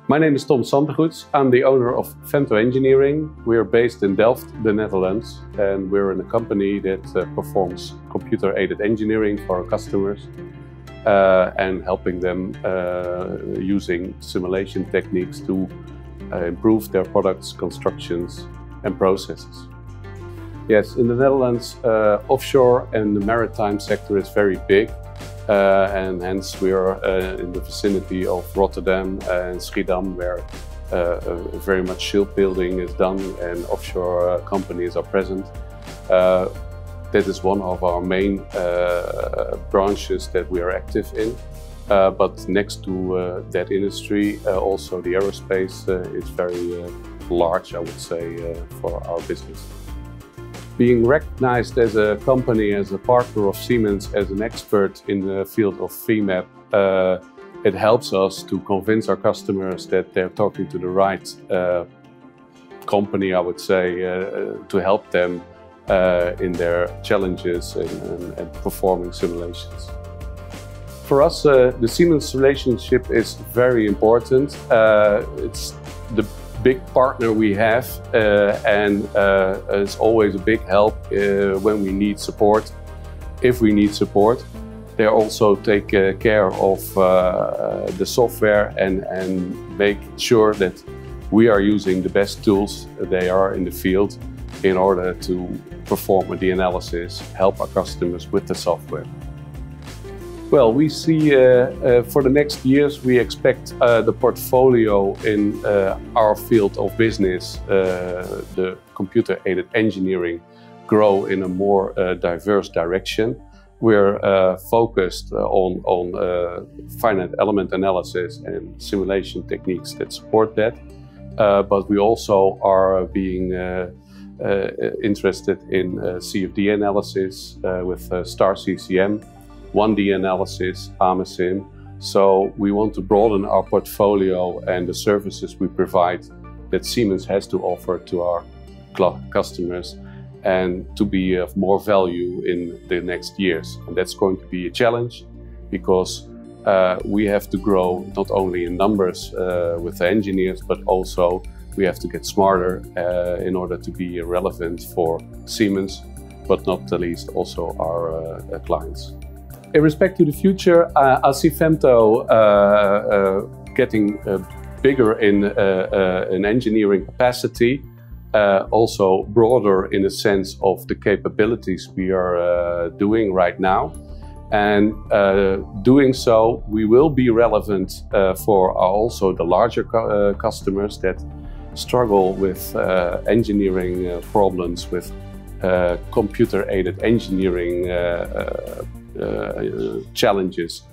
My name is Santegoeds. I'm the owner of Femto Engineering. We're based in Delft, the Netherlands, and we're in a company that performs computer-aided engineering for our customers and helping them using simulation techniques to improve their products, constructions and processes. Yes, in the Netherlands, offshore and the maritime sector is very big. And hence we are in the vicinity of Rotterdam and Schiedam, where very much shipbuilding is done and offshore companies are present. That is one of our main branches that we are active in. But next to that industry, also the aerospace is very large, I would say, for our business. Being recognized as a company, as a partner of Siemens, as an expert in the field of Femap, it helps us to convince our customers that they're talking to the right company, I would say, to help them in their challenges and performing simulations. For us, the Siemens relationship is very important. It's the big partner we have and it's always a big help when we need support. If we need support, they also take care of the software and make sure that we are using the best tools they are in the field in order to perform the analysis, help our customers with the software. Well, we see for the next years, we expect the portfolio in our field of business, the computer-aided engineering, grow in a more diverse direction. We're focused on finite element analysis and simulation techniques that support that. But we also are being interested in CFD analysis with Star CCM, 1D analysis, AMASIM. So we want to broaden our portfolio and the services we provide that Siemens has to offer to our customers and to be of more value in the next years. And that's going to be a challenge because we have to grow not only in numbers with the engineers, but also we have to get smarter in order to be relevant for Siemens, but not the least also our clients. In respect to the future, I see Femto getting bigger in engineering capacity, also broader in the sense of the capabilities we are doing right now. And doing so, we will be relevant for also the larger customers that struggle with engineering problems, with computer-aided engineering challenges